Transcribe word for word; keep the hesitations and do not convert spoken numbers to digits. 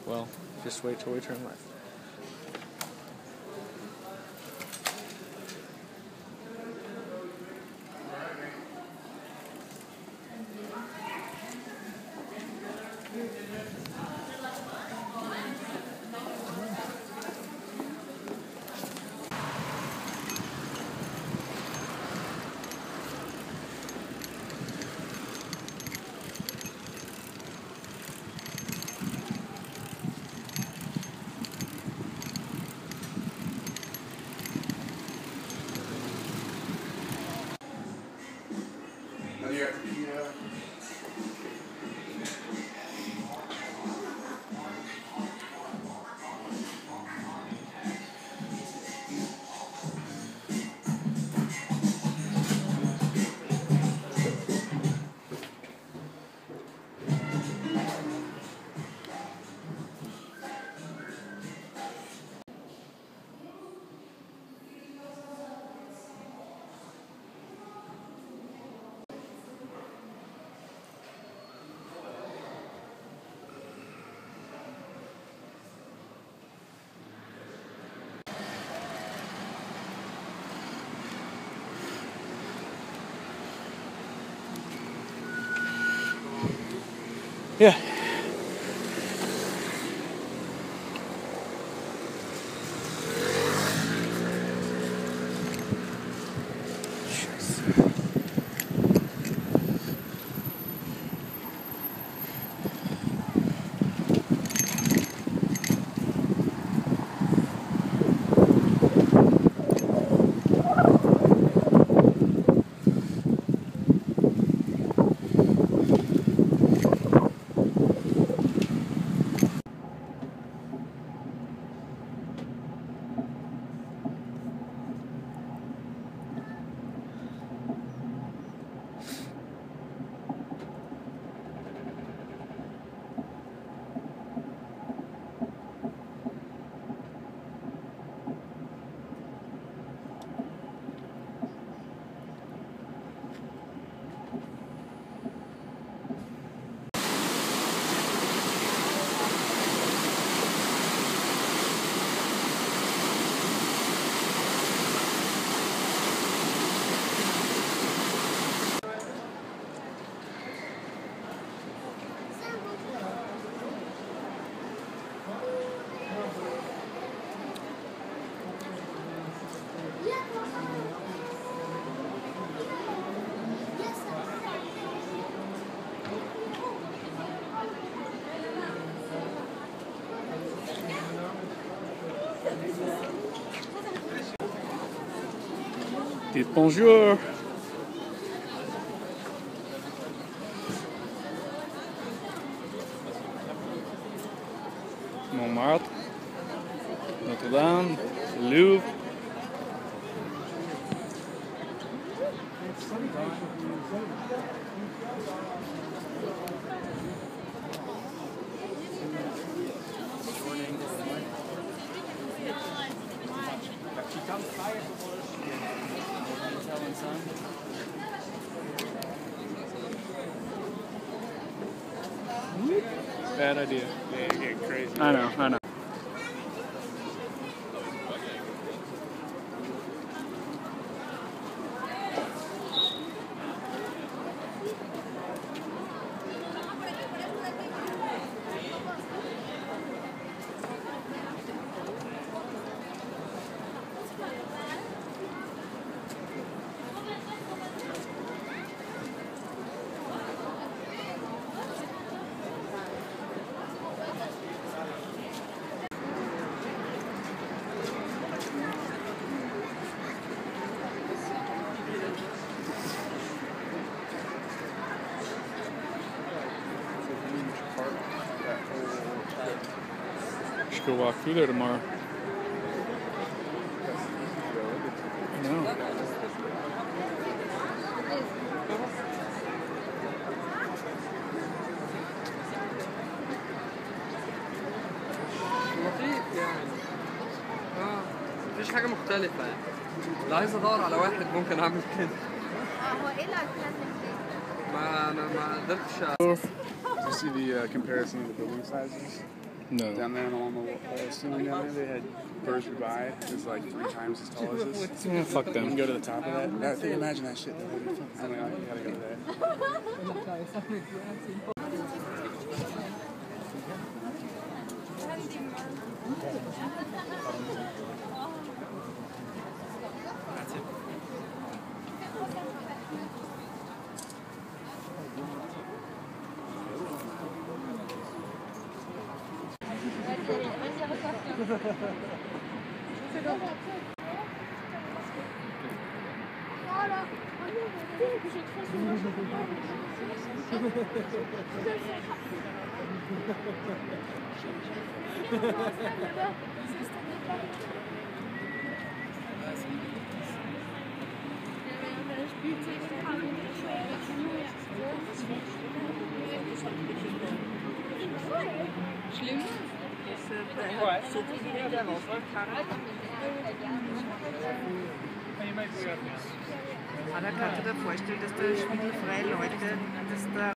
Well, just wait till we turn left. Yeah. Dites bonjour. Montmartre, Notre-Dame, Louvre. Bad idea. Yeah, you're getting crazy. I know, I know. Should go walk through there tomorrow. I know. لطيف يعني. اه مفيش حاجة مختلفة يعني. لو عايز ادور على واحد ممكن اعمل كده. اه هو ايه اللي هتكلم فيه؟ ما انا ما قدرتش. Do you see the uh, comparison of the building sizes? No. Down there along the uh, ceiling down there, they had birds would buy. It was like three times as tall as this. Yeah, fuck You can them. go to the top of that. that thing, imagine that shit. That would be fun. I mean, I gotta go to that. Schlimm? So viel der Woche kann Aber kannst du dir vorstellen, dass da spielfreie Leute, dass da